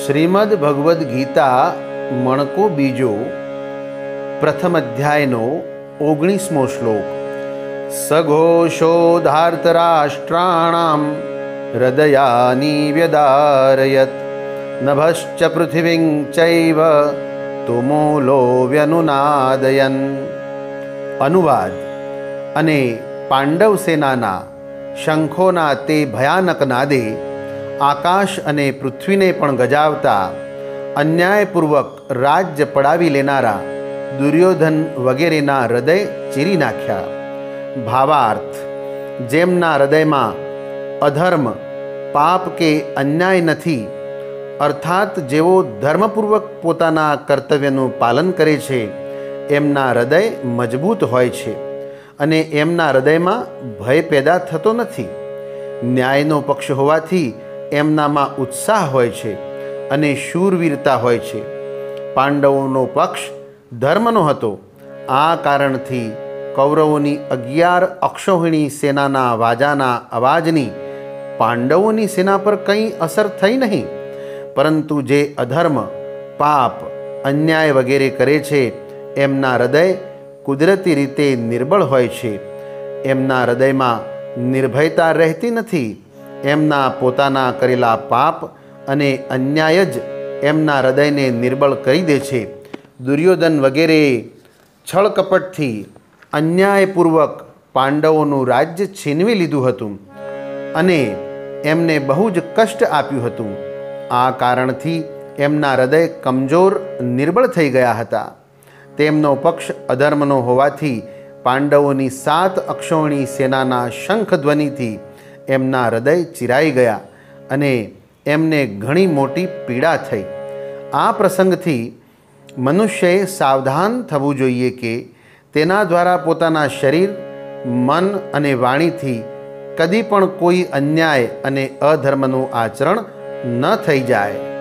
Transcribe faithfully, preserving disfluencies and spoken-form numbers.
શ્રીમદ ભગવદ્ ગીતા મણકો બીજો પ્રથમ અધ્યાયનો ઓગણીસમો શ્લોક. સઘોષો ધાર્તરાષ્ટ્રાણામ હૃદયાની વ્યદારયત નભશ્ચ પૃથિવીં ચૈવ તુમૂલો વ્યનુનાદયન. અનુવાદ. અને પાંડવ સેનાના શંખોના તે ભયાનક નાદે આકાશ અને પૃથ્વીને પણ ગજાવતા અન્યાયપૂર્વક રાજ્ય પડાવી લેનારા દુર્યોધન વગેરેના હૃદય ચીરી નાખ્યા. ભાવાર્થ. જેમના હૃદયમાં અધર્મ, પાપ કે અન્યાય નથી, અર્થાત જેઓ ધર્મપૂર્વક પોતાના કર્તવ્યનું પાલન કરે છે, એમના હૃદય મજબૂત હોય છે અને એમના હૃદયમાં ભય પેદા થતો નથી. ન્યાયનો પક્ષ હોવાથી એમનામાં ઉત્સાહ હોય છે અને શૂરવીરતા હોય છે. પાંડવોનો પક્ષ ધર્મનો હતો. આ કારણથી કૌરવોની અગિયાર અક્ષૌહિણી સેનાના વાજાના અવાજની પાંડવોની સેના પર કંઈ અસર થઈ નહીં. પરંતુ જે અધર્મ, પાપ, અન્યાય વગેરે કરે છે એમના હૃદય કુદરતી રીતે નિર્બળ હોય છે. એમના હૃદયમાં નિર્ભયતા રહેતી નથી. એમના પોતાના કરેલા પાપ અને અન્યાય જ એમના હૃદયને નિર્બળ કરી દે છે. દુર્યોધન વગેરે છળકપટથી અન્યાયપૂર્વક પાંડવોનું રાજ્ય છીનવી લીધું હતું અને એમને બહુ જ કષ્ટ આપ્યું હતું. આ કારણથી એમના હૃદય કમજોર, નિર્બળ થઈ ગયા હતા. તેમનો પક્ષ અધર્મનો હોવાથી પાંડવોની સાત અક્ષૌહિણી સેનાના શંખ ધ્વનિથી એમના હૃદય ચિરાઈ ગયા અને એમને ઘણી મોટી પીડા થઈ. આ પ્રસંગથી મનુષ્યએ સાવધાન થવું જોઈએ કે તેના દ્વારા પોતાના શરીર, મન અને વાણીથી કદી પણ કોઈ અન્યાય અને અધર્મનું આચરણ ન થઈ જાય.